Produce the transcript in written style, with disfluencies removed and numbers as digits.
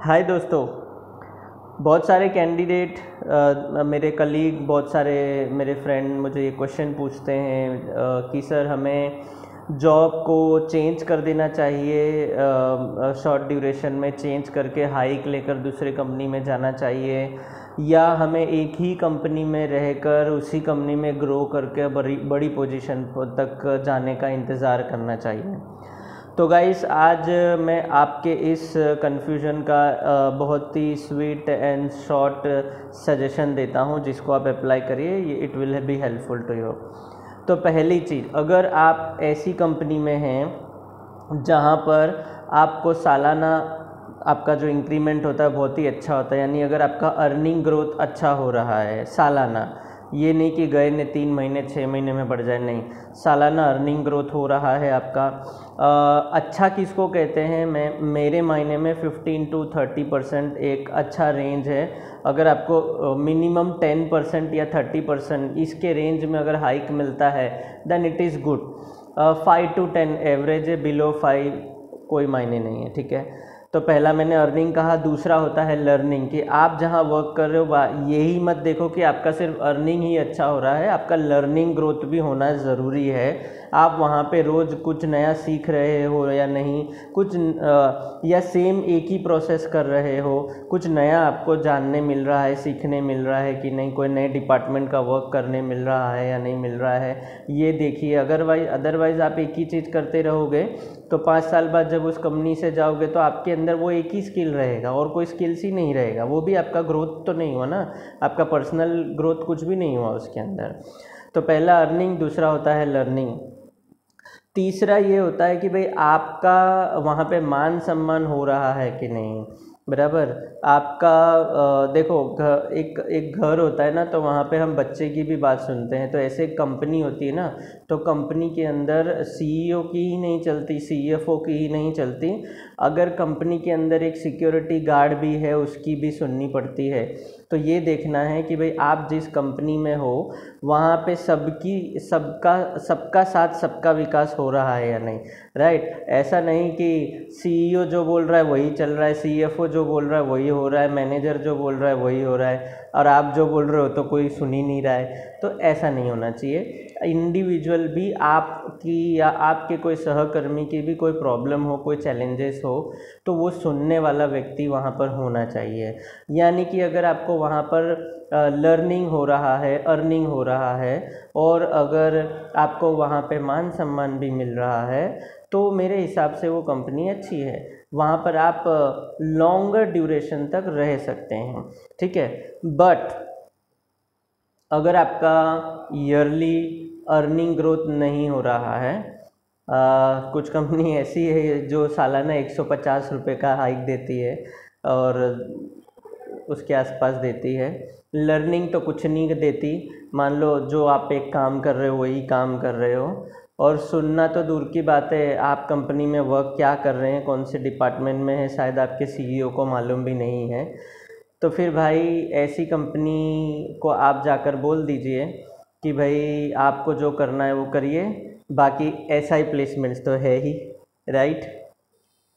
हाय दोस्तों। बहुत सारे कैंडिडेट मेरे कलीग, बहुत सारे मेरे फ्रेंड मुझे ये क्वेश्चन पूछते हैं कि सर हमें जॉब को चेंज कर देना चाहिए, शॉर्ट ड्यूरेशन में चेंज करके हाइक लेकर दूसरे कंपनी में जाना चाहिए, या हमें एक ही कंपनी में रहकर उसी कंपनी में ग्रो करके बड़ी बड़ी पोजीशन तक जाने का इंतज़ार करना चाहिए। तो गाइस, आज मैं आपके इस कन्फ्यूजन का बहुत ही स्वीट एंड शॉर्ट सजेशन देता हूं, जिसको आप अप्लाई करिए, ये it will be helpful to you. तो पहली चीज़, अगर आप ऐसी कंपनी में हैं जहां पर आपको सालाना आपका जो इंक्रीमेंट होता है बहुत ही अच्छा होता है, यानी अगर आपका अर्निंग ग्रोथ अच्छा हो रहा है सालाना, ये नहीं कि गए ने 3 महीने 6 महीने में बढ़ जाए, नहीं, सालाना अर्निंग ग्रोथ हो रहा है आपका। अच्छा किसको कहते हैं? मेरे मायने में 15 to 30% एक अच्छा रेंज है। अगर आपको मिनिमम 10% या 30% इसके रेंज में अगर हाइक मिलता है then it is good. 5 to 10 average है, बिलो 5 कोई मायने नहीं है, ठीक है। तो पहला मैंने अर्निंग कहा। दूसरा होता है लर्निंग, कि आप जहां वर्क कर रहे हो यही मत देखो कि आपका सिर्फ अर्निंग ही अच्छा हो रहा है, आपका लर्निंग ग्रोथ भी होना ज़रूरी है। आप वहां पे रोज़ कुछ नया सीख रहे हो या नहीं, कुछ या सेम एक ही प्रोसेस कर रहे हो, कुछ नया आपको जानने मिल रहा है, सीखने मिल रहा है कि नहीं, कोई नए डिपार्टमेंट का वर्क करने मिल रहा है या नहीं मिल रहा है, ये देखिए। अदरवाइज़ आप एक ही चीज़ करते रहोगे तो 5 साल बाद जब उस कंपनी से जाओगे तो आपके अंदर वो एक ही स्किल रहेगा और कोई स्किल्स ही नहीं रहेगा। वो भी आपका ग्रोथ तो नहीं हुआ ना, आपका पर्सनल ग्रोथ कुछ भी नहीं हुआ उसके अंदर। तो पहला अर्निंग, दूसरा होता है लर्निंग, तीसरा ये होता है कि भाई आपका वहाँ पे मान सम्मान हो रहा है कि नहीं, बराबर। आपका देखो, एक घर होता है ना, तो वहाँ पे हम बच्चे की भी बात सुनते हैं। तो ऐसे एक कंपनी होती है ना, तो कंपनी के अंदर सीईओ की ही नहीं चलती, सीएफओ की ही नहीं चलती, अगर कंपनी के अंदर एक सिक्योरिटी गार्ड भी है उसकी भी सुननी पड़ती है। तो ये देखना है कि भाई आप जिस कंपनी में हो वहाँ पे सबका साथ सबका विकास हो रहा है या नहीं, राइट। ऐसा नहीं कि सीईओ जो बोल रहा है वही चल रहा है, सीएफओ जो बोल रहा है वही हो रहा है, मैनेजर जो बोल रहा है वही हो रहा है, और आप जो बोल रहे हो तो कोई सुन ही नहीं रहा है। तो ऐसा नहीं होना चाहिए। इंडिविजुअल भी आपकी या आपके कोई सहकर्मी की भी कोई प्रॉब्लम हो, कोई चैलेंजेस हो, तो वो सुनने वाला व्यक्ति वहाँ पर होना चाहिए। यानी कि अगर आपको वहाँ पर लर्निंग हो रहा है, अर्निंग हो रहा है, और अगर आपको वहाँ पे मान सम्मान भी मिल रहा है, तो मेरे हिसाब से वो कंपनी अच्छी है। वहाँ पर आप लॉन्गर ड्यूरेशन तक रह सकते हैं, ठीक है। बट अगर आपका ईयरली अर्निंग ग्रोथ नहीं हो रहा है, कुछ कंपनी ऐसी है जो सालाना 150 रुपये का हाइक देती है और उसके आसपास देती है, लर्निंग तो कुछ नहीं देती। मान लो जो आप एक काम कर रहे हो वही काम कर रहे हो, और सुनना तो दूर की बात है, आप कंपनी में वर्क क्या कर रहे हैं, कौन से डिपार्टमेंट में है, शायद आपके सीईओ को मालूम भी नहीं है। तो फिर भाई ऐसी कंपनी को आप जाकर बोल दीजिए कि भाई आपको जो करना है वो करिए, बाकी एसआई प्लेसमेंट्स तो है ही, राइट।